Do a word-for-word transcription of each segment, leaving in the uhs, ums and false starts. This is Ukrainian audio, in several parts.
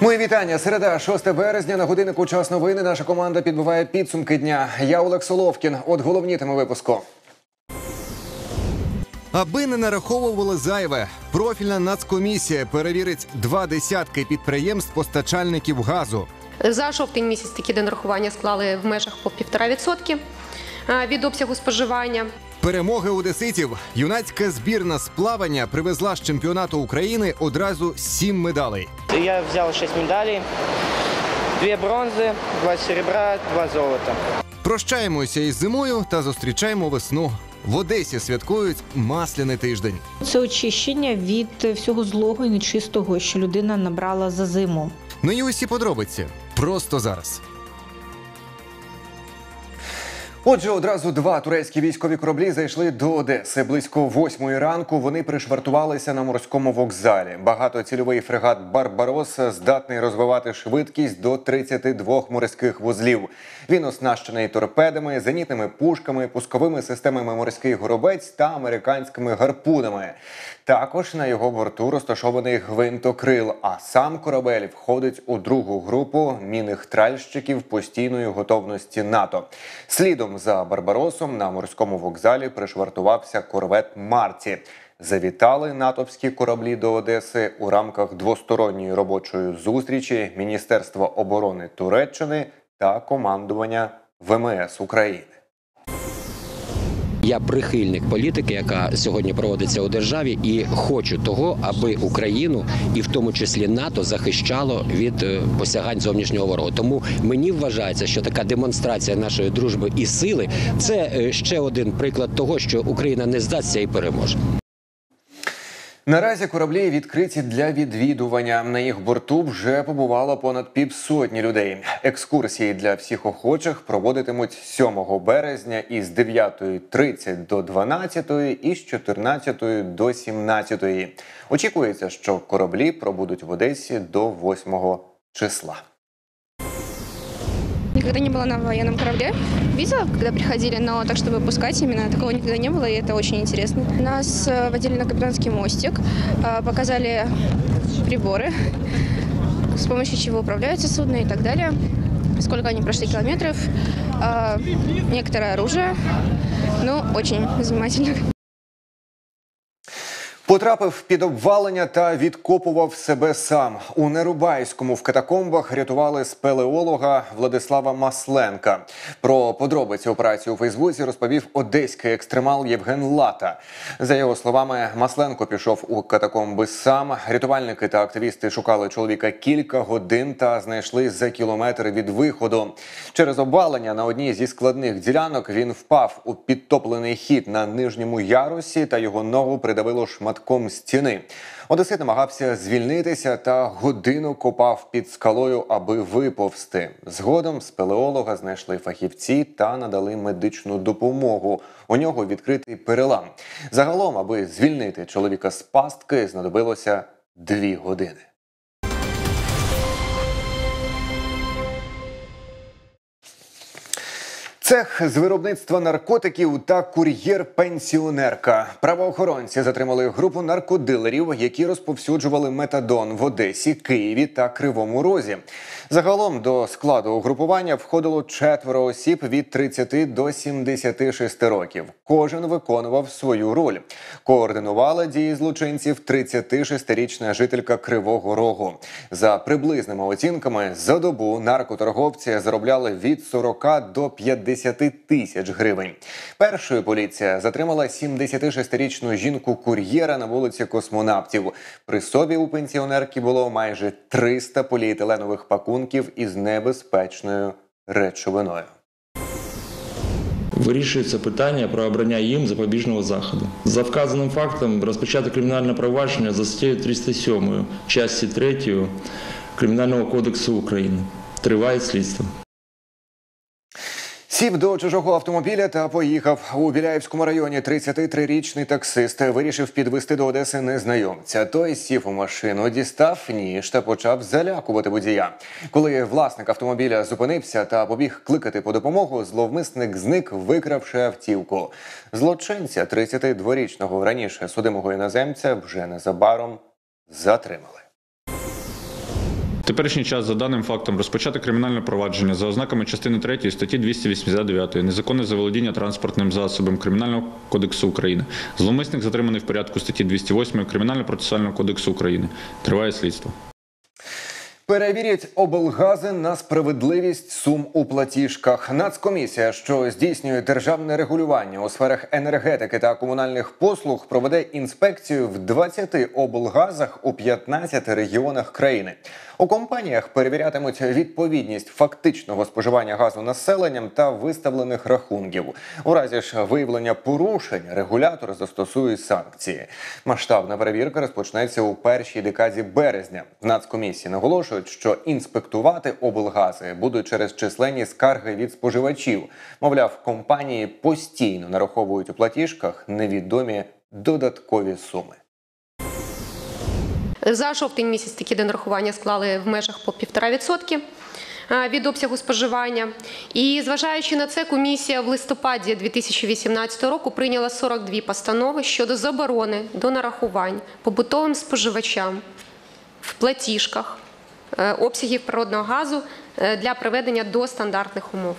Мої вітання. Середа, шосте березня, на годиннику час новини. Наша команда підбиває підсумки дня. Я Олег Соловкін. От головні теми випуску. Аби не нараховували зайве, профільна нацкомісія перевірить два десятки підприємств-постачальників газу. За жовтень місяць такі донарахування склали в межах по півтора відсотки від обсягу споживання. Перемоги одеситів. Юнацька збірна з плавання привезла з чемпіонату України одразу сім медалей. Я взяв шість медалей, дві бронзи, два серебра, два золота. Прощаємося із зимою та зустрічаємо весну. В Одесі святкують Масляний тиждень. Це очищення від всього злого і нечистого, що людина набрала за зиму. Ну і усі подробиці. Просто зараз. Отже, одразу два турецькі військові кораблі зайшли до Одеси. Близько восьмої ранку вони пришвартувалися на морському вокзалі. Багатоцільовий фрегат «Барбарос» здатний розвивати швидкість до тридцяти двох морських вузлів. Він оснащений торпедами, зенітними пушками, пусковими системами «Морський горобець» та американськими гарпунами. Також на його борту розташований гвинтокрил, а сам корабель входить у другу групу мінних тральщиків постійної готовності НАТО. Слідом за «Барбаросом» на морському вокзалі пришвартувався корвет «Марті». Завітали натовські кораблі до Одеси у рамках двосторонньої робочої зустрічі Міністерства оборони Туреччини та командування Ве Ем Ес України. Я прихильник політики, яка сьогодні проводиться у державі, і хочу того, аби Україну, і в тому числі НАТО, захищало від посягань зовнішнього ворога. Тому мені вважається, що така демонстрація нашої дружби і сили – це ще один приклад того, що Україна не здасться і переможе. Наразі кораблі відкриті для відвідування. На їх борту вже побувало понад півсотні людей. Екскурсії для всіх охочих проводитимуть сьомого березня із дев'ятої тридцять до дванадцятої і з чотирнадцятої до сімнадцятої. Очікується, що кораблі пробудуть в Одесі до восьмого числа. Никогда не была на военном корабле. Видела, когда приходили, но так, чтобы выпускать именно, такого никогда не было, и это очень интересно. Нас водили на капитанский мостик, показали приборы, с помощью чего управляются судно и так далее, сколько они прошли километров, некоторое оружие, ну, очень занимательно. Потрапив під обвалення та відкопував себе сам. У Нерубайському в катакомбах рятували спелеолога Владислава Масленка. Про подробиці операції у Фейсбуці розповів одеський екстремал Євген Лата. За його словами, Масленко пішов у катакомби сам. Рятувальники та активісти шукали чоловіка кілька годин та знайшли за кілометр від виходу. Через обвалення на одній зі складних ділянок він впав у підтоплений хід на нижньому ярусі та його ногу придавило шматком стіни. Одесит намагався звільнитися та годину копав під скалою, аби виповзти. Згодом спелеолога знайшли фахівці та надали медичну допомогу. У нього відкритий перелам. Загалом, аби звільнити чоловіка з пастки, знадобилося дві години. Цех з виробництва наркотиків та кур'єр-пенсіонерка. Правоохоронці затримали групу наркодилерів, які розповсюджували метадон в Одесі, Києві та Кривому Розі. Загалом до складу угрупування входило четверо осіб від тридцяти до сімдесяти шести років. Кожен виконував свою роль. Координувала дії злочинців тридцятишестирічна жителька Кривого Рогу. За приблизними оцінками, за добу наркоторговці заробляли від сорока до п'ятдесяти тисяч гривень. Першою поліція затримала сімдесятишестирічну жінку-кур'єра на вулиці Космонавтів. При собі у пенсіонерки було майже триста поліетиленових пакунків із небезпечною речовиною. Вирішується питання про обрання їм запобіжного заходу. За вказаним фактом розпочато кримінальне провадження за статтею триста сьомою часті третьої Кримінального кодексу України. Триває слідство. Сів до чужого автомобіля та поїхав. У Біляївському районі тридцятитрирічний таксист вирішив підвезти до Одеси незнайомця. Той сів у машину, дістав ніж та почав залякувати водія. Коли власник автомобіля зупинився та побіг кликати по допомогу, зловмисник зник, викравши автівку. Злочинця тридцятидворічного раніше судимого іноземця вже незабаром затримали. В теперішній час за даним фактом розпочати кримінальне провадження за ознаками частини третьої статті двісті вісімдесят дев'ять «Незаконне заволодіння транспортним засобом» Кримінального кодексу України. Зловмисник затриманий в порядку статті двісті восьмої Кримінально-процесуального кодексу України. Триває слідство. Перевірять облгази на справедливість сум у платіжках. Нацкомісія, що здійснює державне регулювання у сферах енергетики та комунальних послуг, проведе інспекцію в двадцяти облгазах у п'ятнадцяти регіонах країни. У компаніях перевірятимуть відповідність фактичного споживання газу населенням та виставлених рахунків. У разі ж виявлення порушень регулятор застосує санкції. Масштабна перевірка розпочнеться у першій декаді березня. В Нацкомісії наголошують, що інспектувати облгази будуть через численні скарги від споживачів. Мовляв, компанії постійно нараховують у платіжках невідомі додаткові суми. За жовтень місяць такі донарахування склали в межах по півтора відсотки від обсягу споживання. І зважаючи на це, комісія в листопаді дві тисячі вісімнадцятого року прийняла сорок дві постанови щодо заборони донарахувань побутовим споживачам в платіжках обсягів природного газу для приведення до стандартних умов.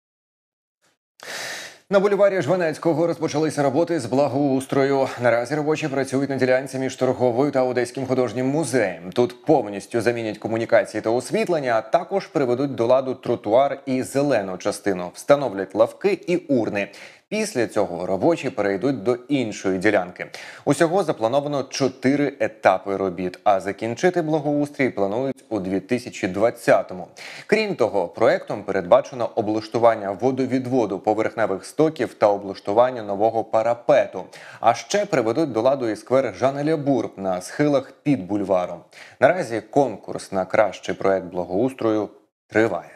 На бульварі Жванецького розпочалися роботи з благоустрою. Наразі робочі працюють на ділянці між торговою та Одеським художнім музеєм. Тут повністю замінять комунікації та освітлення, а також приведуть до ладу тротуар і зелену частину. Встановлять лавки і урни. Після цього робочі перейдуть до іншої ділянки. Усього заплановано чотири етапи робіт, а закінчити благоустрій планують у дві тисячі двадцятому. Крім того, проектом передбачено облаштування водовідводу поверхневих стоків та облаштування нового парапету. А ще приведуть до ладу і сквер Жанеля Бурб на схилах під бульваром. Наразі конкурс на кращий проект благоустрою триває.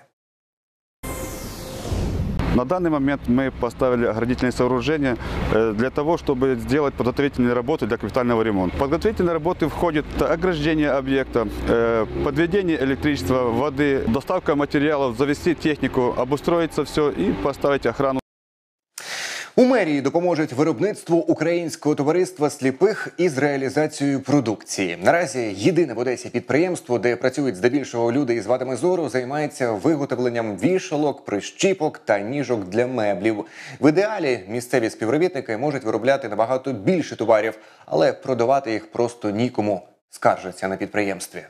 На данный момент мы поставили оградительные сооружения для того, чтобы сделать подготовительные работы для капитального ремонта. В подготовительные работы входит ограждение объекта, подведение электричества, воды, доставка материалов, завести технику, обустроиться все и поставить охрану. У мерії допоможуть виробництву Українського товариства сліпих із реалізацією продукції. Наразі єдине в Одесі підприємство, де працюють здебільшого люди із вадами зору, займається виготовленням вішалок, прищіпок та ніжок для меблів. В ідеалі місцеві співробітники можуть виробляти набагато більше товарів, але продавати їх просто нікому, скаржаться на підприємстві.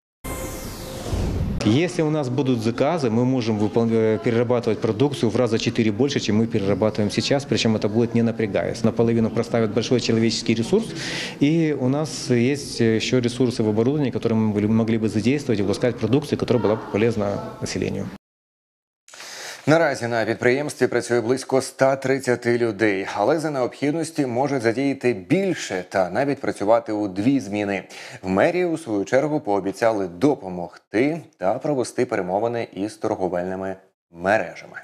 Если у нас будут заказы, мы можем перерабатывать продукцию в раза четыре больше, чем мы перерабатываем сейчас, причем это будет не напрягаясь. Наполовину проставят большой человеческий ресурс, и у нас есть еще ресурсы в оборудовании, которые мы могли бы задействовать и выпускать продукцию, которая была бы полезна населению. Наразі на підприємстві працює близько ста тридцяти людей, але за необхідності можуть задіяти більше та навіть працювати у дві зміни. В мерії, у свою чергу, пообіцяли допомогти та провести перемовини із торговельними мережами.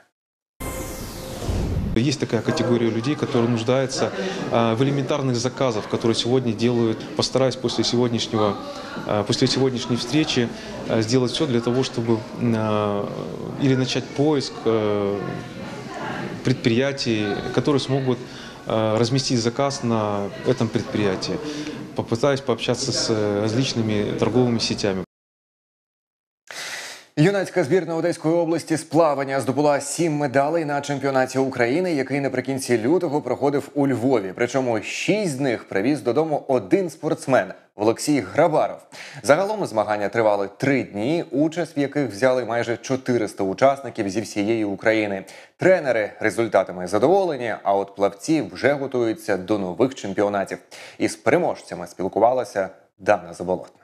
Есть такая категория людей, которые нуждаются в элементарных заказах, которые сегодня делают. Постараюсь после сегодняшнего, после сегодняшней встречи сделать все для того, чтобы или начать поиск предприятий, которые смогут разместить заказ на этом предприятии. Попытаюсь пообщаться с различными торговыми сетями. Юнацька збірна Одеської області з плавання здобула сім медалей на чемпіонаті України, який наприкінці лютого проходив у Львові. Причому шість з них привіз додому один спортсмен – Олексій Грабаров. Загалом змагання тривали три дні, участь в яких взяли майже чотириста учасників зі всієї України. Тренери результатами задоволені, а от плавці вже готуються до нових чемпіонатів. Із переможцями спілкувалася Дана Заболотна.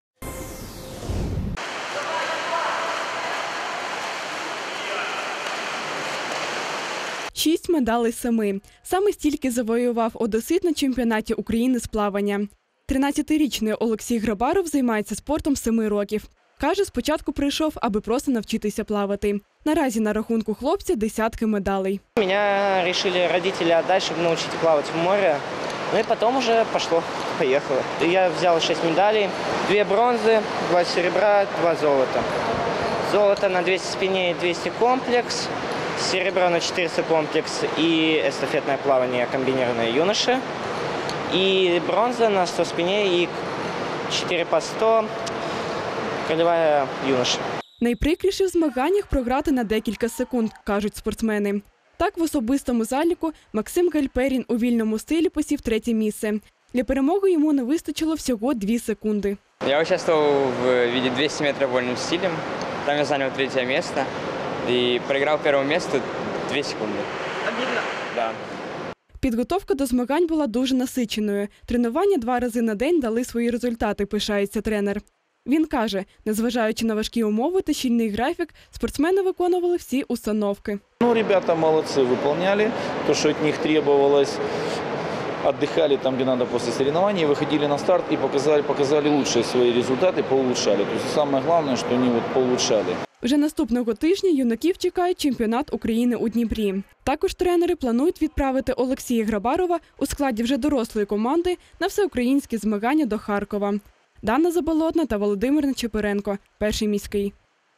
Шість медалей з семи. Саме стільки завоював одесит на чемпіонаті України з плавання. тринадцятирічний Олексій Грабаров займається спортом з семи років. Каже, спочатку прийшов, аби просто навчитися плавати. Наразі на рахунку хлопця десятки медалей. Меня решили родители отдать, чтобы научить плавать в море. Ну и потом уже пошло, поехало. Я взял шесть медалей, две бронзы, два серебра, два золота. Золото на двести спине и двести комплекс. Серебро на четыреста комплекс и эстафетное плавание комбинированное юноши. И бронза на сто спине и четыре по сто Ролевая юноша. Найприкріше в змаганнях програти на декілька секунд, кажуть спортсмени. Так, в особистому заліку Максим Гальперін у вільному стилі посів третє місце. Для перемоги йому не вистачило всього дві секунди. Я участвовал в виде двухсот метров вольным стилем. Там я занял третье место и проиграл первое место две секунды. Обидно? Да. Підготовка до змагань була дуже насиченою. Тренування два рази на день дали свої результати, пишається тренер. Він каже, незважаючи на важкі умови та щільний графік, спортсмени виконували всі установки. Ну, ребята молодцы, выполняли то, что от них требовалось. Отдыхали там, где надо после соревнований, выходили на старт и показали, показали лучшие свои результаты, поулучшали. То есть самое главное, что они вот поулучшали. Вже наступного тижня юнаків чекає чемпіонат України у Дніпрі. Також тренери планують відправити Олексія Грабарова у складі вже дорослої команди на всеукраїнські змагання до Харкова. Дана Заболотна та Володимир Нечепоренко. Перший міський.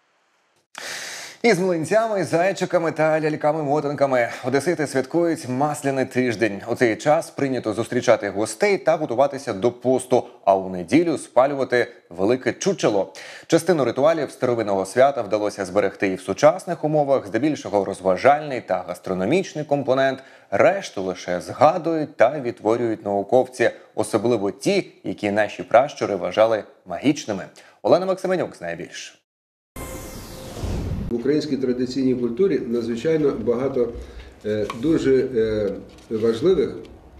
Із млинцями, зайчиками та ляльками-мотанками одесити святкують Масляний тиждень. У цей час прийнято зустрічати гостей та готуватися до посту, а у неділю спалювати велике чучело. Частину ритуалів старовинного свята вдалося зберегти і в сучасних умовах, здебільшого розважальний та гастрономічний компонент. Решту лише згадують та відтворюють науковці, особливо ті, які наші пращури вважали магічними. Олена Максименюк знає більше. В українській традиційній культурі надзвичайно багато дуже важливих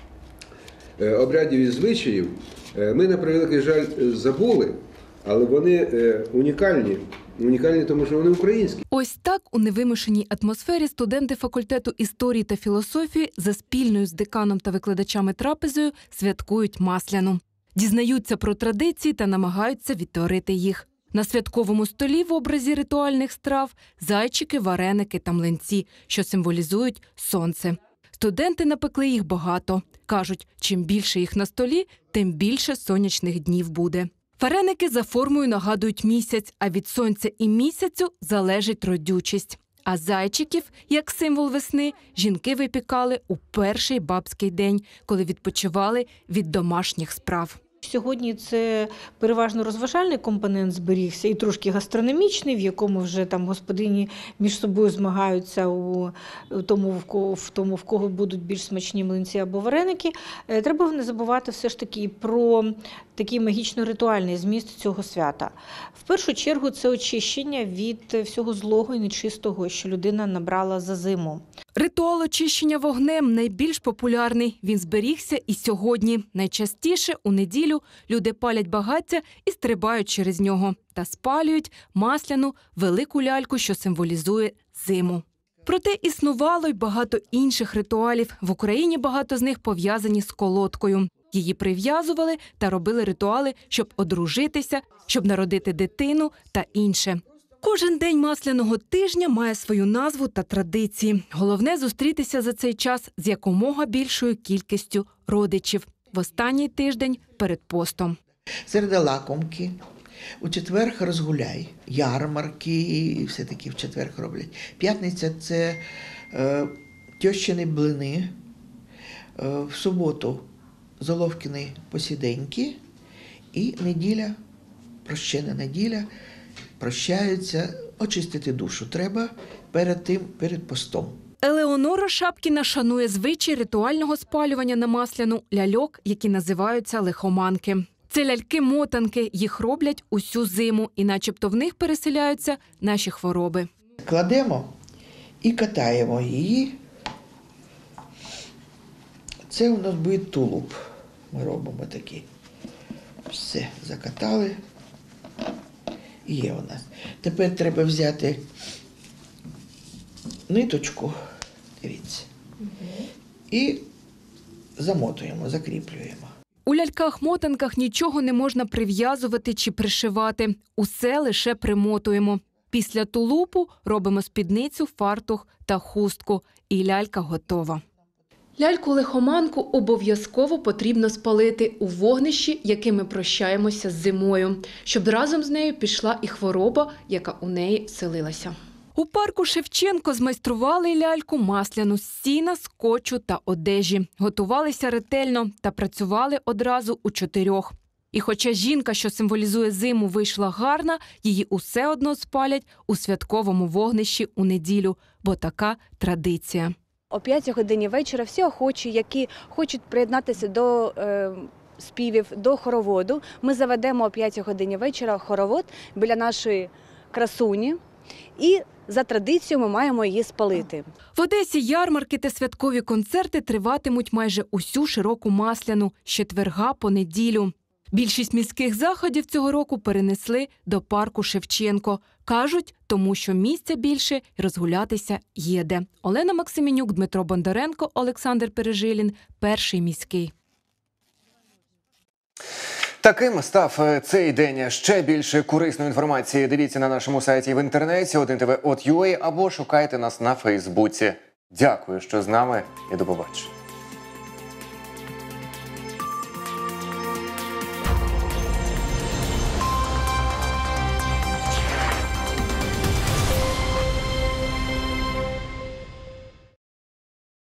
обрядів і звичаїв. Ми, на превеликий жаль, забули, але вони унікальні. Унікальні, тому що вони українські. Ось так у невимушеній атмосфері студенти факультету історії та філософії за спільною з деканом та викладачами трапезою святкують Масляну. Дізнаються про традиції та намагаються відтворити їх. На святковому столі в образі ритуальних страв – зайчики, вареники та млинці, що символізують сонце. Студенти напекли їх багато. Кажуть, чим більше їх на столі, тим більше сонячних днів буде. Вареники за формою нагадують місяць, а від сонця і місяцю залежить родючість. А зайчиків, як символ весни, жінки випікали у перший бабський день, коли відпочивали від домашніх справ. Сьогодні це переважно розважальний компонент зберігся і трошки гастрономічний, в якому вже там господині між собою змагаються у тому, в кого, в тому, в кого будуть більш смачні млинці або вареники. Треба не забувати все ж таки про такий магічно-ритуальний зміст цього свята. В першу чергу це очищення від всього злого і нечистого, що людина набрала за зиму. Ритуал очищення вогнем найбільш популярний. Він зберігся і сьогодні. Найчастіше у неділю люди палять багаття і стрибають через нього. Та спалюють масляну велику ляльку, що символізує зиму. Проте існувало й багато інших ритуалів. В Україні багато з них пов'язані з колодкою. Її прив'язували та робили ритуали, щоб одружитися, щоб народити дитину та інше. Кожен день Масляного тижня має свою назву та традиції. Головне – зустрітися за цей час з якомога більшою кількістю родичів. В останній тиждень перед постом. Середа лакомки, у четвер розгуляй, ярмарки, і все таки в четвер роблять. П'ятниця – це е, тьощини блини, е, в суботу – Золовкіни посіденьки і неділя, прощена неділя, прощаються, очистити душу треба перед тим, перед постом. Елеонора Шапкіна шанує звичай ритуального спалювання на Масляну ляльок, які називаються лихоманки. Це ляльки-мотанки, їх роблять усю зиму, і начебто в них переселяються наші хвороби. Кладемо і катаємо її. Це у нас буде тулуб. Ми робимо такий. Все, закатали. Є у нас. Тепер треба взяти ниточку, дивіться, і замотуємо, закріплюємо. У ляльках-мотанках нічого не можна прив'язувати чи пришивати. Усе лише примотуємо. Після тулупу робимо спідницю, фартух та хустку. І лялька готова. Ляльку-лихоманку обов'язково потрібно спалити у вогнищі, яким ми прощаємося з зимою, щоб разом з нею пішла і хвороба, яка у неї селилася. У парку Шевченко змайстрували ляльку масляну з сіна, скотчу та одежі. Готувалися ретельно та працювали одразу у чотирьох. І хоча жінка, що символізує зиму, вийшла гарна, її усе одно спалять у святковому вогнищі у неділю, бо така традиція. О п'ятій годині вечора всі охочі, які хочуть приєднатися до е, співів, до хороводу, ми заведемо о п'ятій годині вечора хоровод біля нашої красуні і за традицією ми маємо її спалити. В Одесі ярмарки та святкові концерти триватимуть майже усю широку Масляну з четверга по неділю. Більшість міських заходів цього року перенесли до парку Шевченко. Кажуть, тому що місця більше і розгулятися є де. Олена Максименюк, Дмитро Бондаренко, Олександр Пережилін. Перший міський. Таким став цей день. Ще більше корисної інформації дивіться на нашому сайті і в інтернеті один те ве точка ю а або шукайте нас на Фейсбуці. Дякую, що з нами і до побачення.